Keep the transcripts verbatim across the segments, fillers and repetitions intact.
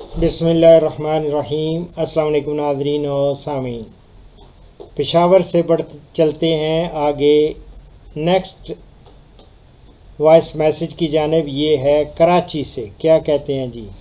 बिस्मिल्लाहिर्रहमानिर्रहीम। अस्सलाम वालेकुम नाज़रीन और सामीन। पेशावर से बढ़ चलते हैं आगे नेक्स्ट वॉइस मैसेज की जानिब। ये है कराची से। क्या कहते हैं जी?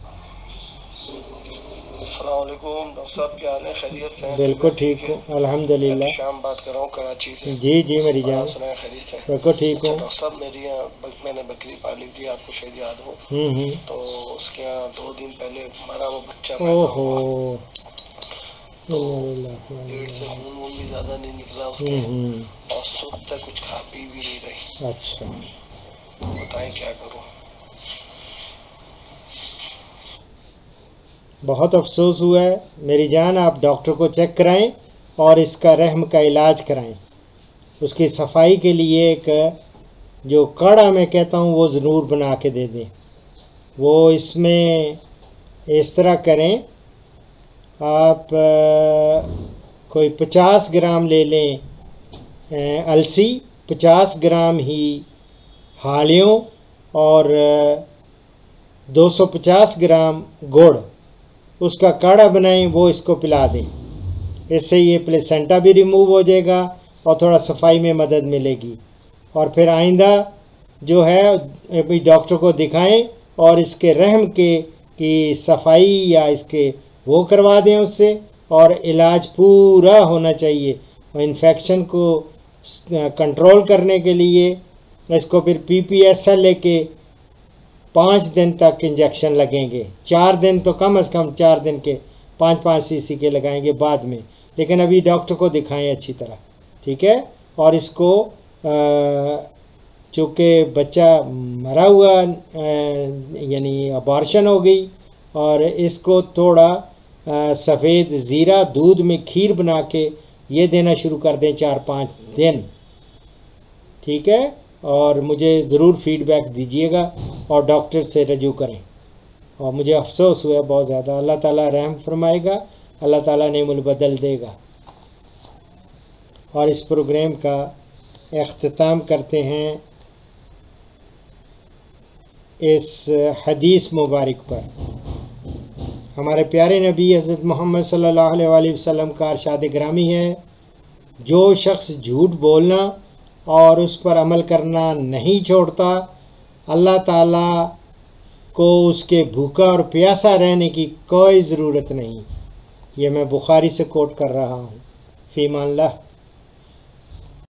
अस्सलाम वालेकुम डॉक्टर साहब, क्या हाल है? खैरियत से हैं? बिल्कुल ठीक हूँ अल्हम्दुलिल्लाह। शाम बात कर रहा हूँ कराची से। जी जी मेरी जान, सुना खैरियत से? बिल्कुल ठीक अच्छा हूँ। डॉक्टर साहब, मेरी यहाँ मैंने बकरी पाली थी, आपको शायद याद हो। हम्म हम्म। तो उसके यहाँ दो दिन पहले हमारा वो बच्चा पैदा ओहो, हुआ, तो पेट से खून वून भी ज़्यादा नहीं निकला उसके, और सुबह तक कुछ खा पी भी नहीं रही। अच्छा, बताएं क्या करूँ? बहुत अफसोस हुआ है मेरी जान। आप डॉक्टर को चेक कराएं और इसका रहम का इलाज कराएं। उसकी सफाई के लिए एक जो काढ़ा मैं कहता हूँ वो ज़रूर बना के दे दें। वो इसमें इस तरह करें, आप आ, कोई पचास ग्राम ले लें आ, अलसी, पचास ग्राम ही हालियों और दो सौ पचास ग्राम गुड़, उसका काढ़ा बनाएं, वो इसको पिला दें। इससे ये प्लेसेंटा भी रिमूव हो जाएगा और थोड़ा सफाई में मदद मिलेगी। और फिर आइंदा जो है अभी डॉक्टर को दिखाएं और इसके रहम के की सफाई या इसके वो करवा दें उससे, और इलाज पूरा होना चाहिए। और इन्फेक्शन को कंट्रोल करने के लिए इसको फिर पी पी एस एल लेके पाँच दिन तक इंजेक्शन लगेंगे। चार दिन तो कम अज़ कम चार दिन के पाँच पाँच सी सी के लगाएंगे बाद में, लेकिन अभी डॉक्टर को दिखाएं अच्छी तरह, ठीक है। और इसको चूँकि बच्चा मरा हुआ यानी अबॉर्शन हो गई, और इसको थोड़ा सफ़ेद ज़ीरा दूध में खीर बना के ये देना शुरू कर दें चार पाँच दिन, ठीक है। और मुझे ज़रूर फीडबैक दीजिएगा और डॉक्टर से रजू करें। और मुझे अफसोस हुआ बहुत ज़्यादा। अल्लाह ताला रहम फरमाएगा, अल्लाह ताला नेमुल बदल देगा। और इस प्रोग्राम का इख्तिताम करते हैं इस हदीस मुबारक पर। हमारे प्यारे नबी हज़रत मोहम्मद सल्लल्लाहु अलैहि वसल्लम का इरशाद ग्रामी है, जो शख्स झूठ बोलना और उस पर अमल करना नहीं छोड़ता, अल्लाह ताला को उसके भूखा और प्यासा रहने की कोई ज़रूरत नहीं। ये मैं बुखारी से कोट कर रहा हूँ। फ़ीमान अल्लाह।